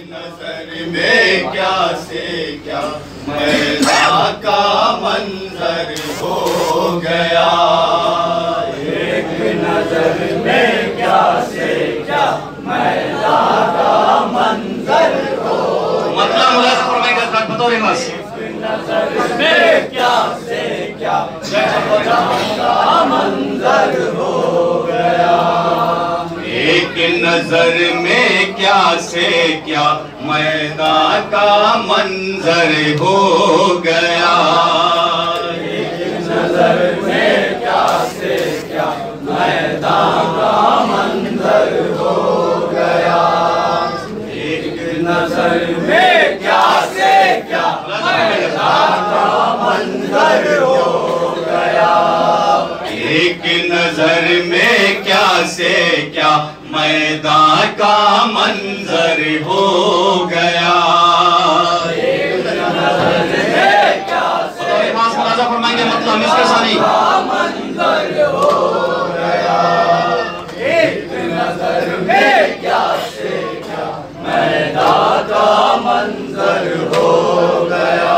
नजर में क्या से क्या मैदा का मंजर हो गया। एक नजर में क्या से क्या मैदा का मंजर हो मतलब मुलाज़ा फरमाएगा ज़रा बतौर खास। एक नजर में क्या से क्या मैदा का मंजर हो गया। एक नजर में क्या से क्या मैदा का मंजर हो गया। एक नजर में क्या से क्या मैदा का मंजर हो गया। एक नजर में क्या से क्या मैदा का मंजर हो गया। एक नजर में क्या से क्या मैदा का मंजर हो गया। एक नजर में क्या से मुलाज़ा फरमाएंगे मतलब मिस्र सानी मंजर हो गया। एक नजर में क्या से क्या मैदा का मंजर हो गया।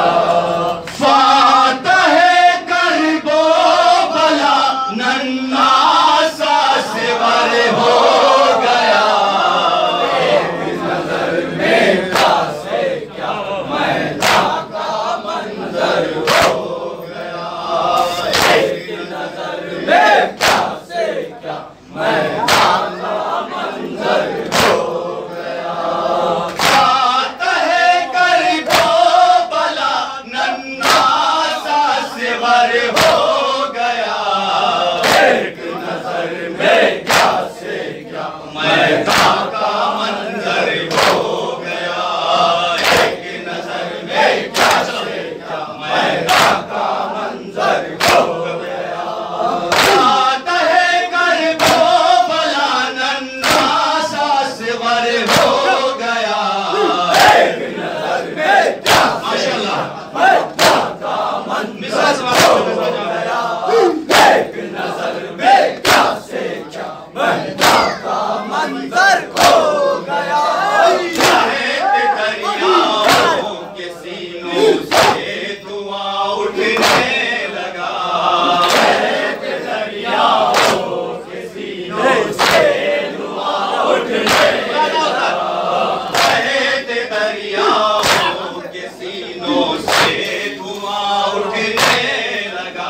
फातह करबो भला नन्ना सा सिवर हो गया। एक नजर में क्या से क्या मैदा का मंजर हो गया। एक नजर में क्या से क्या मैदा का मंजर हो गया। फातह करबो भला नन्ना सा सिवर हो गया। एक नजर में क्या से क्या मैदा का मंजर हो गया। एक नजर में क्या से क्या मैदा का मंजर हो गया। फातह करबो भला नन्ना सा सिवर हो गया। एक नजर में क्या माशाअल्लाह मैदा का मंजर हो गया। एक नजर में क्या से क्या मैदा का मंजर हो गया। दरियाओं के सीनों से धुआं उठने लगा। दरियाओं के सीनों से धुआं उठने लगा। दरियाओं के सीनों से धुआं उठने लगा।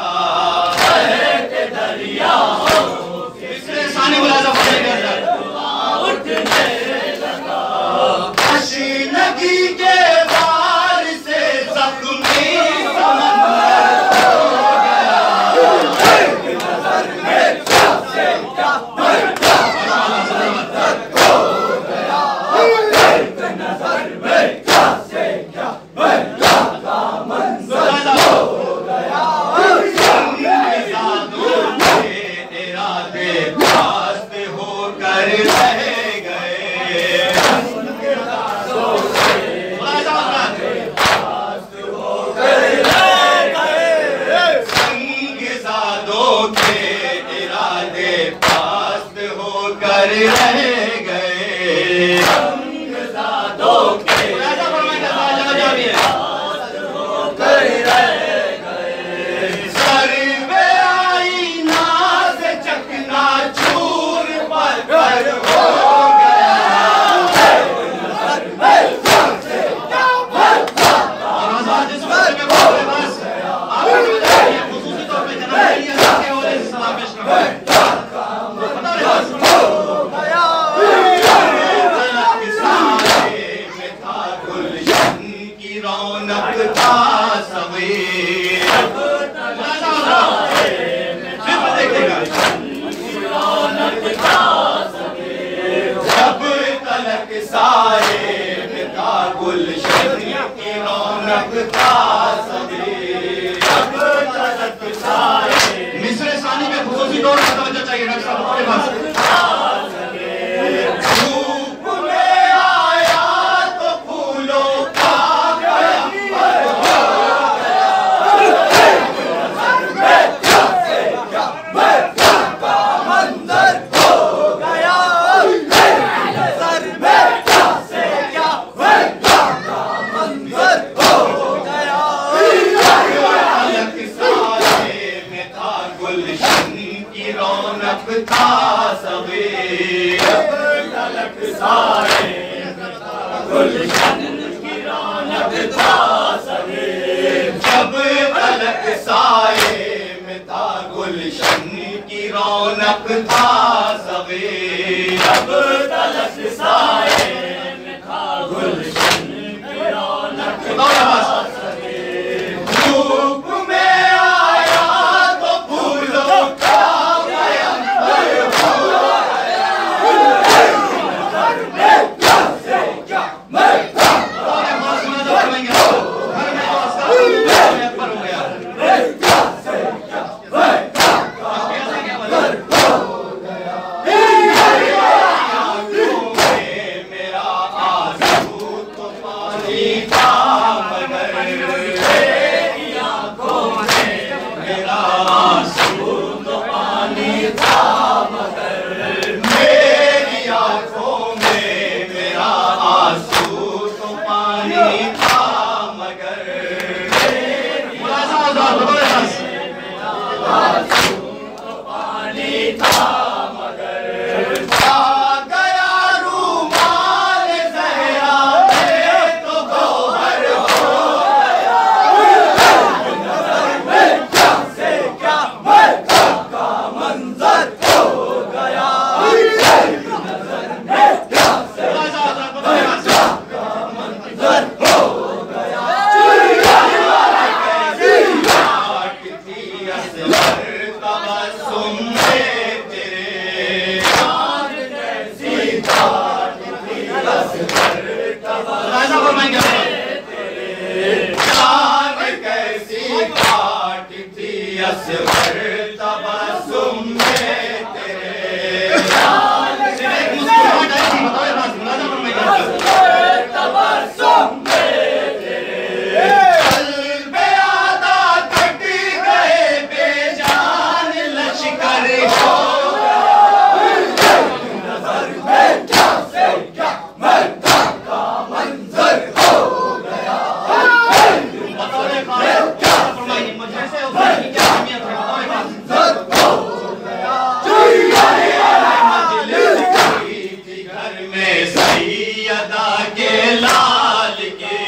दरियाओं के इसलिए सानी मुलाज़ा फरमाएगा उठने लगा। हसीनगी के वार से जख्मी समंदर हो गया। एक नजर में क्या से क्या मैदा का मंजर हो गया। एक नजर में क्या से क्या मैदा का मंजर हो गया। साधु के इरादे रास्त होकर रह गए। संगसादों के इरादे पास्त होकर रह गए। संगसादों के होकर रह गए। सर पे आईना से चकनाचूर पर हो गया। नजर में क्या से क्या मैदा का मंजर हो गया। खुसूसी तौर पे जनाब के हवाले से सलाम पेश करता हूं। मैदा का मंजर हो गया। सारे में था गुलशन की रौनक था सवेर। फिर देखिएगा रौनक था सवेर। जब तलक सारे में था गुलशन की रौनक था सवेर। जब तलक सारे मिस्र सानी में खुसूसी तौर पर तवज्जो चाहिए डॉक्टर साहब हमारे पास। धूप में आया तो फूलों का मंजर हो गया। गुलशन की रौनक था सवेर, जब तलक साए में था गुलशन की रौनक था सवेर, जब तलक साए में था गुलशन की रौनक था सवेर। धूप में आया तो फूलों का भयंकर हो गया, घर में क्या से क्या मैं था, और आवाज सुना तो करेंगे घर में तो अस्कार अकबर हो गया, क्या से क्या मैं था, कैसे क्या बना मेरा आंसू तो पानी था मगर मेरी आंखों में मेरा आंसू तो पानी था मगर मेरी आंखों में मेरा आंसू तो पानी था मगर पानी था मगर आ गया रूमाल ज़हरा में तो गौहर हो गया, नजर में क्या से क्या मैं था का मंजर हो गया, नजर में क्या से का मंजर हो गया, काटती असगर तबस्सुम में तेरे, कैसी काटती असगर राजा फरमाएंगे जान कैसी काटती असगर तबस्सुम में तेरे, सिर्फ एक मुस्कुराहट आई थी, बताओ राजा फरमाएंगे तबस्सुम में कल्बे आदा कट गए बेजान लश्कर हो नजर में क्या से क्या मैं था का मंजर हो गया, बतौर खाने क्या फरमाइए मजलिस उसकी क्या अहमियत है, बताओ मंजर हो गया, मजलिस हुई थी घर में सैयदा के लाल की,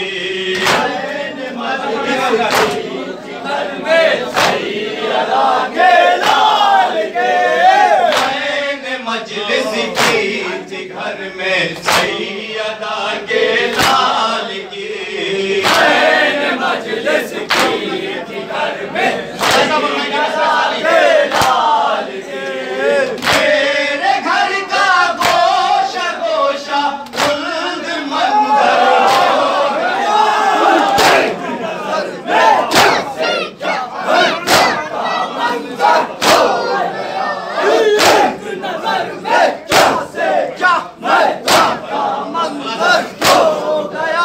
घर में सैयदा के लाल के, मैंने मजलिस की थी घर में सैयदा के लाल की, मैंने मजलिस की थी घर में ऐसा फरमाइए के लाल के, मेरे घर का गोशा गोशा खुल्द मंजर हो गया, नजर में क्या से क्या मैं था का मंजर हो गया, नजर में क्या से क्या मैं था का मंजर हो गया,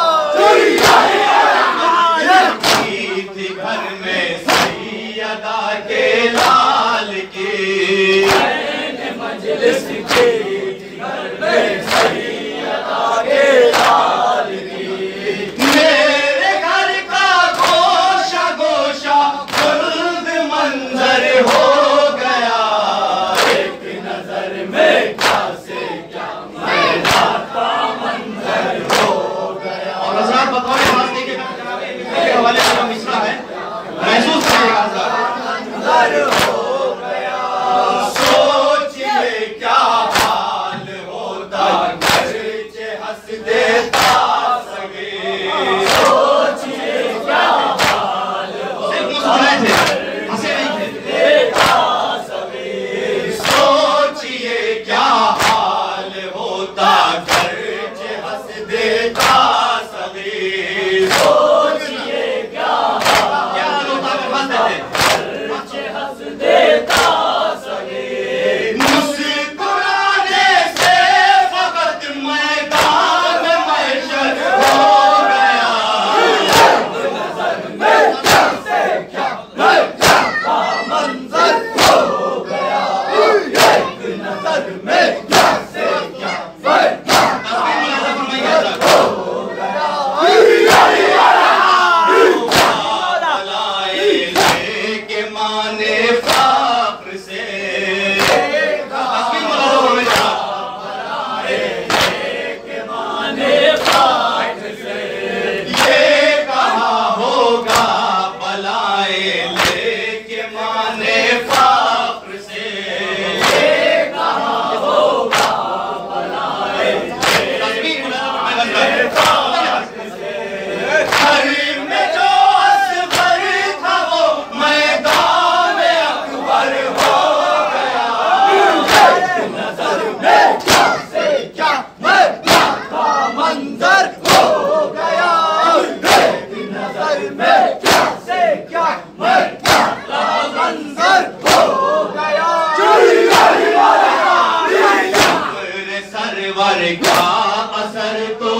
की थी घर में सैयदा के लाल की, मैंने मजलिस की थी घर में सैयदा के लाल की, मेरे घर का गोशा गोशा खुल्द मंजर हो गया, एक नजर में क्या से क्या मैं था का मंजर हो गया, और हज़रात बतौर वास्ते के हवाले से जो मिसरा है महसूस करिएगा हज़रात, मंजर हो गया, सोचिए क्या हाल होता घर से हंस देता सगे, सोचिए क्या हाल सिर्फ मुस्कुराए थे हंसे नहीं थे, देता सभी, सोचिए क्या हाल होता घर से हंस देता सगे, सोचिए क्या क्या हाल होता अगर हंस देते, हंस देता सभी, मुस्कुराने से फकत मैदान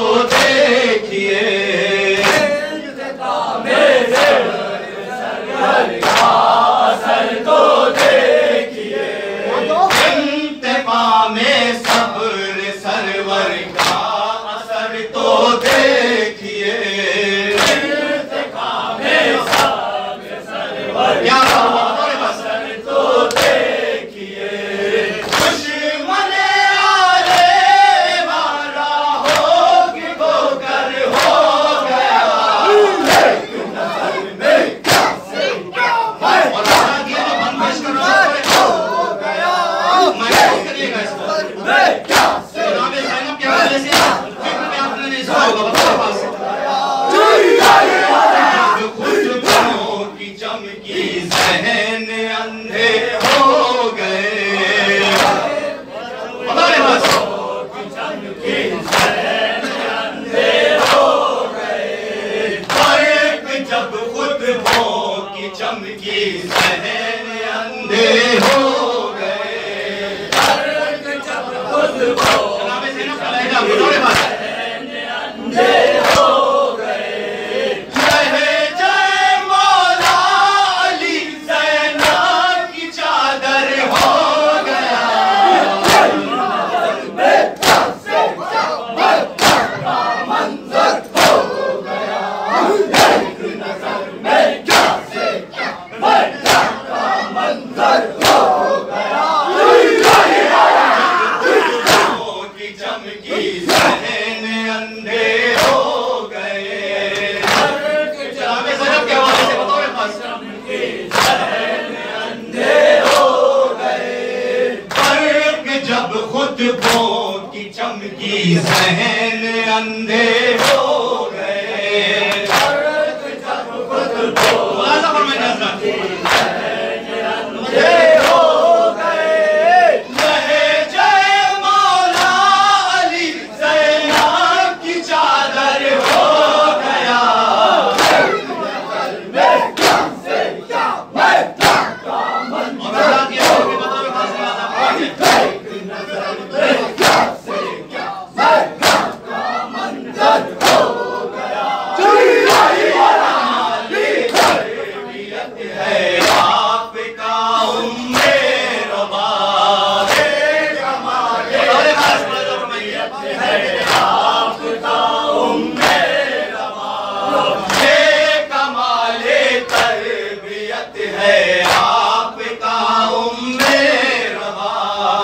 देखिए, मेरे सरवर का असर तो देखिए, इंतकामे सब्र सरवर का असर तो देखिए, इंतकामे सब्र सरवर क्या का असर तो देखिए, दुश्मने आले वाला होगी वो कर हो गया। और आगे जो बनपेश कर रहा हूं मैं करिएगा इसको जनाब ज़ैनब के हवाले से फिक्र में आपने नहीं सुना होगा बताओ पास जो खुशबुओं की चमकी ज़हन अंधे हो गए। बता रहे बस फर्क जब खुतबों की चमकी ज़हन अंधे हो गए। जनाब ज़ैनब का लहजा बता रहे बस लहजा मौला अली ज़ैनब की चादर हो गया। की चमकी ज़हन अंधे हो गए। जनाब ज़ैनब के हवाले से बताओ रे पास फर्क जब खुतबों की चमकी ज़हन अंधे हो गए। मुलाज़ा फरमाइए हज़रत। लहजा मौला अली ज़ैनब की चादर हो गया। और हज़रत ये भी बताओ खास बात आपको है आपका उम्मे रवा और खास बात फरमाइए ये कमाले तरबियत है आपका उम्मे रवा।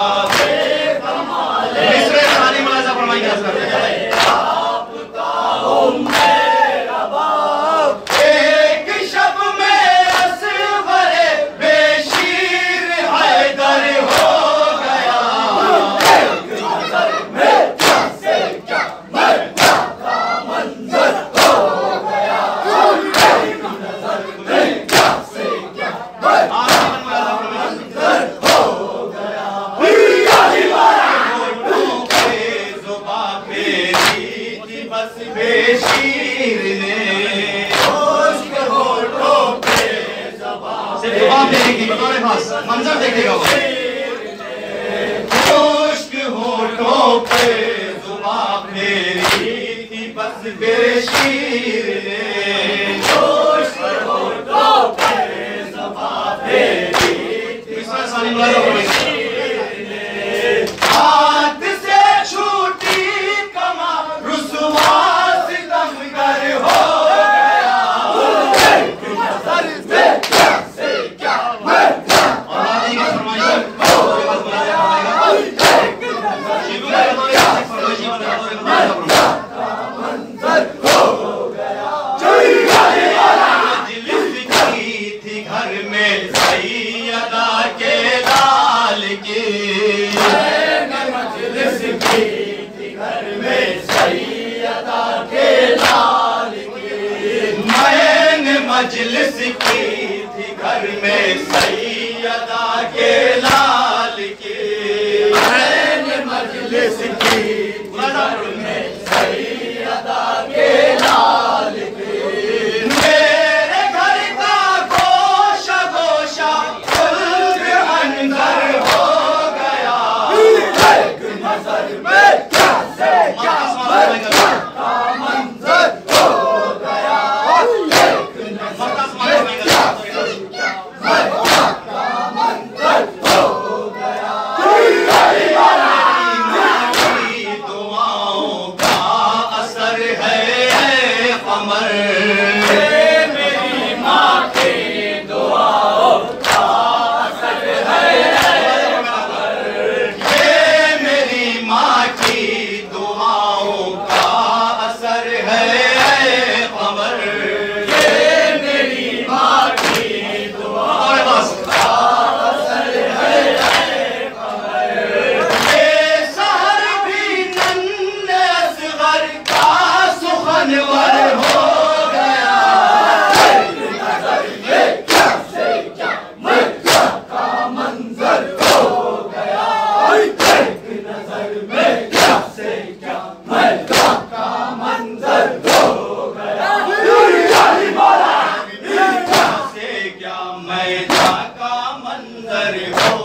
मिसरे सानी मुलाज़ा फरमाइए हज़रत। एक शब में असवरे बेशीर हैदर हो गया। बस बेशीर ने सिर्फ जुबान देखेगी बतौर खास मंजर देखेगा वो खुश्क होठों पे जुबान फेरी थी बस बेशीर ने खुश्क होठों पे जुबान फेरी थी इसमें सारी मुलाज़ा फरमाइए हाथ से छूटी कमा रुसवा सितमगर हो गया। और आदि का फरमाइश उसके बाद मुलाज़ा फरमाएगा शिबू का बतौर फरमाइश मजलिस की थी घर में सैयदा के लाल की। मजलिस की थी घर में सैयदा के लाल की। मैंने मजलिस की थी घर में सैयदा के लाल की। मैंने मजलिस की घर में सैयदा के लाल की। मेरे घर का गोशा गोशा खुल्द अंदर हो गया। एक नजर में क्या से क्या का मंजर हो